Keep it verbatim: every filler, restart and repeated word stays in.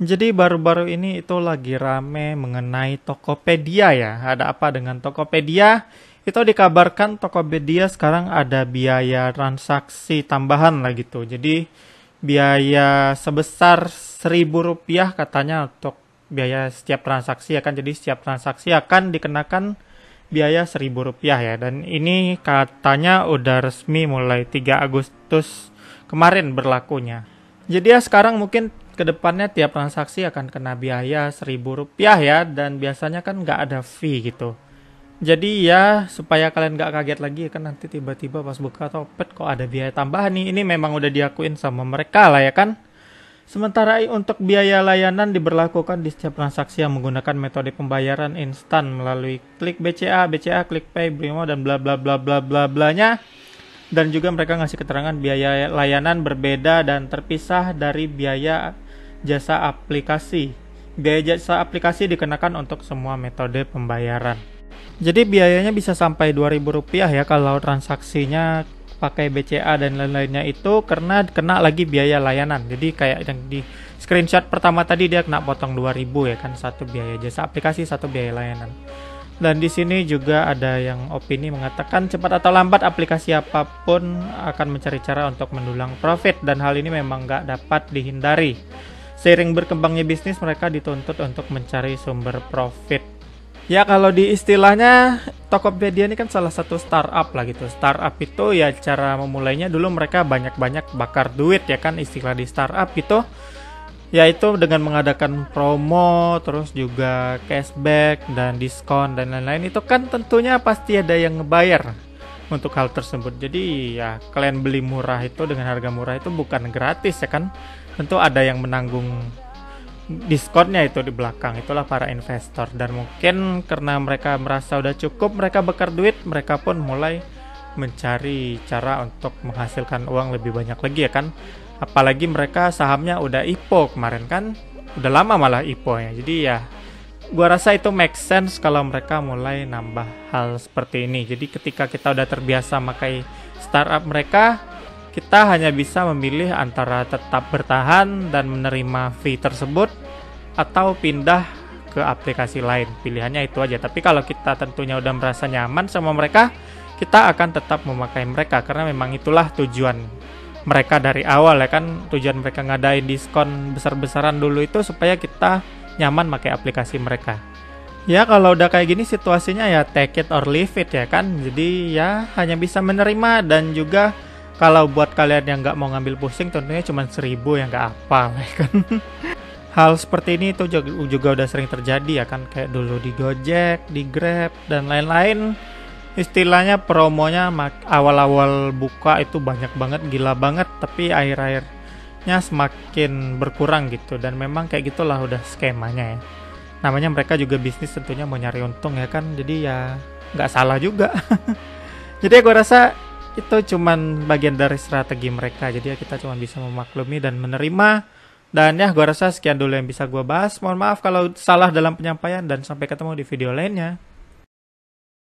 Jadi baru-baru ini itu lagi rame mengenai Tokopedia ya. Ada apa dengan Tokopedia? Itu dikabarkan Tokopedia sekarang ada biaya transaksi tambahan lah gitu. Jadi biaya sebesar seribu rupiah katanya untuk biaya setiap transaksi akan jadi setiap transaksi akan dikenakan biaya seribu rupiah ya. Dan ini katanya udah resmi mulai tiga Agustus kemarin berlakunya. Jadi ya sekarang mungkin kedepannya tiap transaksi akan kena biaya seribu rupiah ya, dan biasanya kan nggak ada fee gitu. Jadi ya supaya kalian nggak kaget lagi kan nanti tiba-tiba pas buka Topet kok ada biaya tambahan nih. Ini memang udah diakuin sama mereka lah ya kan. Sementara untuk biaya layanan diberlakukan di setiap transaksi yang menggunakan metode pembayaran instan melalui klik B C A, B C A, klik Pay, Brimo dan bla bla bla bla bla blanya. Dan juga mereka ngasih keterangan biaya layanan berbeda dan terpisah dari biaya jasa aplikasi. Biaya jasa aplikasi dikenakan untuk semua metode pembayaran. Jadi biayanya bisa sampai dua ribu rupiah ya kalau transaksinya pakai B C A dan lain-lainnya itu, karena kena lagi biaya layanan. Jadi kayak yang di screenshot pertama tadi dia kena potong dua ribu ya kan, satu biaya jasa aplikasi, satu biaya layanan. Dan di sini juga ada yang opini mengatakan cepat atau lambat aplikasi apapun akan mencari cara untuk mendulang profit, dan hal ini memang nggak dapat dihindari. Seiring berkembangnya bisnis, mereka dituntut untuk mencari sumber profit. Ya kalau di istilahnya Tokopedia ini kan salah satu startup lah gitu. Startup itu ya cara memulainya dulu mereka banyak-banyak bakar duit ya kan, istilah di startup gitu. Yaitu dengan mengadakan promo, terus juga cashback dan diskon dan lain-lain. Itu kan tentunya pasti ada yang ngebayar untuk hal tersebut. Jadi ya kalian beli murah itu dengan harga murah itu bukan gratis ya kan. Tentu ada yang menanggung diskonnya itu di belakang. Itulah para investor. Dan mungkin karena mereka merasa udah cukup mereka bakar duit, mereka pun mulai mencari cara untuk menghasilkan uang lebih banyak lagi ya kan. Apalagi mereka sahamnya udah I P O kemarin kan, udah lama malah I P O ya. Jadi ya gua rasa itu make sense kalau mereka mulai nambah hal seperti ini. Jadi ketika kita udah terbiasa pakai startup mereka, kita hanya bisa memilih antara tetap bertahan dan menerima fee tersebut atau pindah ke aplikasi lain. Pilihannya itu aja. Tapi kalau kita tentunya udah merasa nyaman sama mereka, kita akan tetap memakai mereka karena memang itulah tujuan mereka dari awal ya kan. Tujuan mereka ngadain diskon besar-besaran dulu itu supaya kita nyaman pakai aplikasi mereka. Ya kalau udah kayak gini situasinya ya take it or leave it ya kan. Jadi ya hanya bisa menerima, dan juga kalau buat kalian yang nggak mau ngambil pusing tentunya cuma seribu yang nggak apa ya kan. Hal seperti ini itu juga, juga udah sering terjadi ya kan, kayak dulu di Gojek, di Grab dan lain-lain. Istilahnya promonya awal-awal buka itu banyak banget, gila banget, tapi akhir-akhirnya semakin berkurang gitu. Dan memang kayak gitulah udah skemanya ya. Namanya mereka juga bisnis tentunya mau nyari untung ya kan, jadi ya nggak salah juga. Jadi gue rasa itu cuman bagian dari strategi mereka, jadi ya kita cuma bisa memaklumi dan menerima. Dan ya gue rasa sekian dulu yang bisa gue bahas. Mohon maaf kalau salah dalam penyampaian, dan sampai ketemu di video lainnya.